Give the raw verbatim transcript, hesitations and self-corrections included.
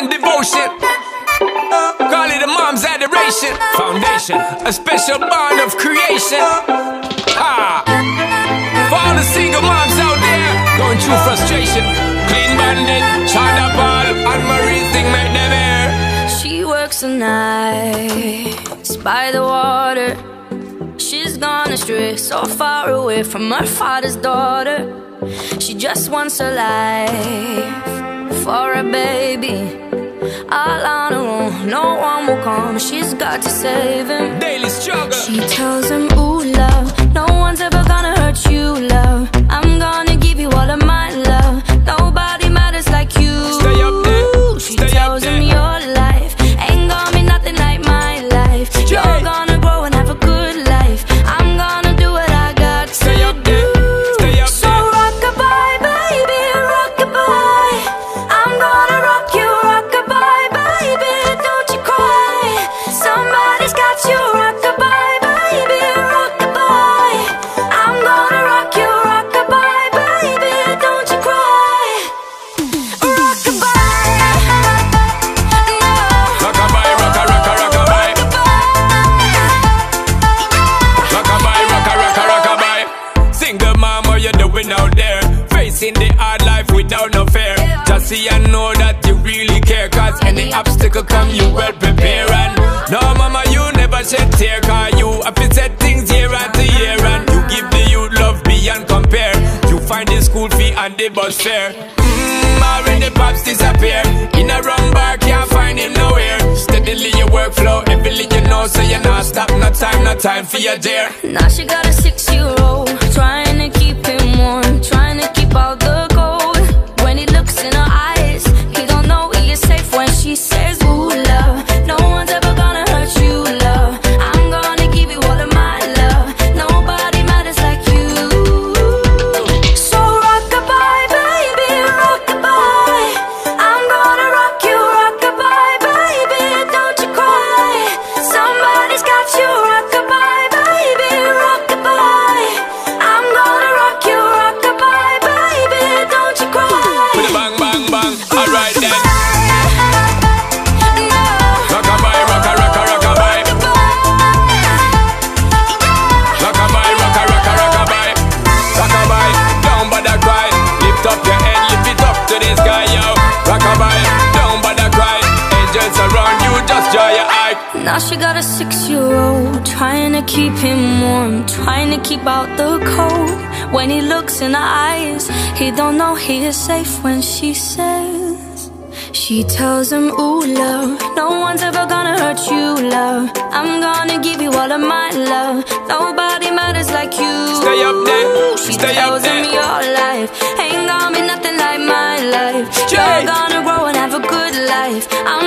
and devotion. Call it a mom's adoration. Foundation, a special bond of creation. Ah, for all the single moms out there going through frustration. Clean Bandit, China Ball, and Marie thing make them air. She works the nights by the water. She's gone astray, so far away from her father's daughter. She just wants a life for a baby. All on her own, no one will come. She's got to save him. Daily struggle. She tells him, ooh, love, no one's ever gonna hurt you, love. I'm gonna give you all of my love. Nobody matters like you. Stay up there. She Stay tells up there. him your life ain't gonna be nothing like my life. You're Yeah. gonna grow and have a good life. I'm gonna do what I got Stay to up there. do. Stay up So there. rock-a-bye, baby, rock-a-bye. I'm gonna rock you, rock-a-bye, baby, don't you cry. Somebody's got you, rock-a-bye, baby, rock-a-bye. I'm gonna rock you, rock-a-bye, baby, don't you cry. Rock-a-bye, no. Rock-a-bye, rocka, rocka, rock-a-bye. Rock-a-bye, rocka, rocka, rock-a-bye. Single mom, what you doing out there? Facing the hard life without no fear. Just see and know that you really care. Cause any obstacle come, you well prepare. And no mama, you never shed tear. Cause you have to set things year after year. And you give the youth love beyond compare. You find the school fee and the bus fare. Mmm, already pops disappear. In a wrong bar, can't find him nowhere. Steadily your workflow, everything you know. So you not stop, no time, no time for your dear. Now she got a six-year-old, trying to keep him warm, trying to keep out the cold. When he looks in her eyes, he don't know he is safe when she says, ooh, love, no one's ever gonna hurt you, love. I'm gonna give you all of my love. Nobody matters like you. So rock-a-bye, baby, rock-a-bye. I'm gonna rock you, rock-a-bye, baby, don't you cry. Somebody's got you, rock-a-bye, baby, rock-a-bye. I'm gonna rock you, rock-a-bye, baby, don't you cry. With a bang, bang, bang. Alright then. No. Rock-a-bye, rocka, rocka, rock-a-bye. Rock-a-bye, rocka, rocka, rock-a-bye. Rock-a-bye, down by the cry. Lift up your head, lift it up to the sky, yo. Rock-a-bye, down by the cry. Angels around you, just dry your eye. Now she got a six-year-old, trying to keep him warm, trying to keep out the cold. When he looks in her eyes, he don't know he is safe when she says. She tells him, ooh, love, no one's ever gonna hurt you, love. I'm gonna give you all of my love. Nobody matters like you. Stay up there, She stay up tells him there. your life ain't gonna be nothing like my life. Jay. You're gonna grow and have a good life. I'm